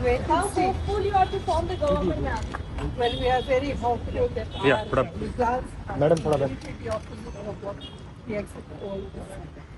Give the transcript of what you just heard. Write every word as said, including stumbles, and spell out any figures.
wait How and see. hopeful you are to form the government now? Well, we are very hopeful that Yeah, our put up. results are Madam, put up. going to be opposite of what we expect all.